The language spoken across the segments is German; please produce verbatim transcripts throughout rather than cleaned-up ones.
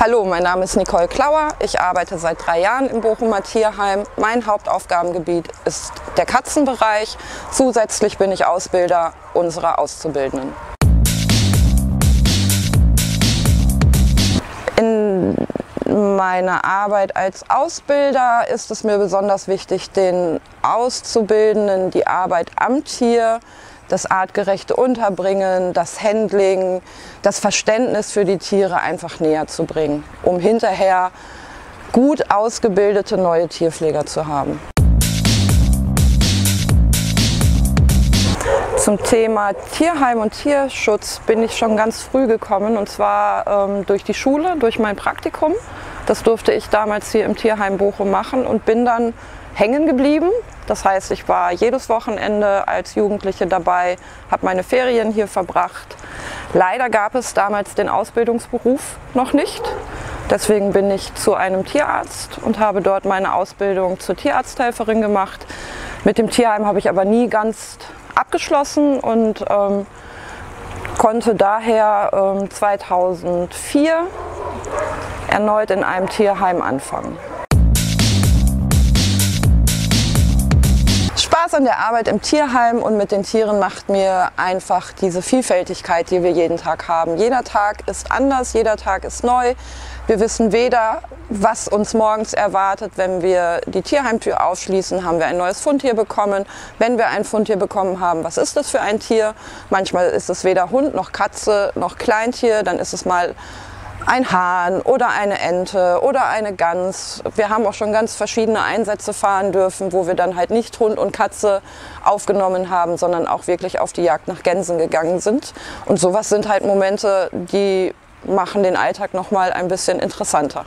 Hallo, mein Name ist Nicole Klauer. Ich arbeite seit drei Jahren im Bochumer Tierheim. Mein Hauptaufgabengebiet ist der Katzenbereich. Zusätzlich bin ich Ausbilder unserer Auszubildenden. In meiner Arbeit als Ausbilder ist es mir besonders wichtig, den Auszubildenden die Arbeit am Tier, das artgerechte Unterbringen, das Handling, das Verständnis für die Tiere einfach näher zu bringen, um hinterher gut ausgebildete neue Tierpfleger zu haben. Zum Thema Tierheim und Tierschutz bin ich schon ganz früh gekommen, und zwar ähm, durch die Schule, durch mein Praktikum. Das durfte ich damals hier im Tierheim Bochum machen und bin dann hängen geblieben. Das heißt, ich war jedes Wochenende als Jugendliche dabei, habe meine Ferien hier verbracht. Leider gab es damals den Ausbildungsberuf noch nicht. Deswegen bin ich zu einem Tierarzt und habe dort meine Ausbildung zur Tierarzthelferin gemacht. Mit dem Tierheim habe ich aber nie ganz abgeschlossen und ähm, konnte daher ähm, zweitausendvier erneut in einem Tierheim anfangen. Spaß an der Arbeit im Tierheim und mit den Tieren macht mir einfach diese Vielfältigkeit, die wir jeden Tag haben. Jeder Tag ist anders, jeder Tag ist neu. Wir wissen weder, was uns morgens erwartet. Wenn wir die Tierheimtür aufschließen, haben wir ein neues Fundtier bekommen. Wenn wir ein Fundtier bekommen haben, was ist das für ein Tier? Manchmal ist es weder Hund noch Katze noch Kleintier, dann ist es mal ein Hahn oder eine Ente oder eine Gans. Wir haben auch schon ganz verschiedene Einsätze fahren dürfen, wo wir dann halt nicht Hund und Katze aufgenommen haben, sondern auch wirklich auf die Jagd nach Gänsen gegangen sind. Und sowas sind halt Momente, die machen den Alltag noch mal ein bisschen interessanter.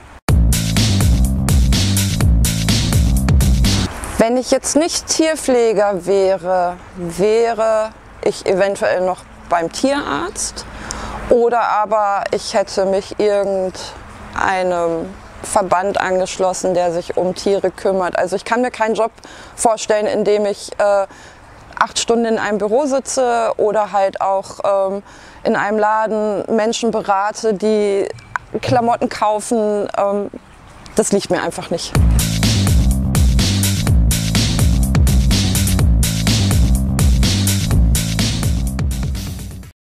Wenn ich jetzt nicht Tierpfleger wäre, wäre ich eventuell noch beim Tierarzt. Oder aber ich hätte mich irgendeinem Verband angeschlossen, der sich um Tiere kümmert. Also ich kann mir keinen Job vorstellen, in dem ich äh, acht Stunden in einem Büro sitze oder halt auch ähm, in einem Laden Menschen berate, die Klamotten kaufen. Ähm, das liegt mir einfach nicht.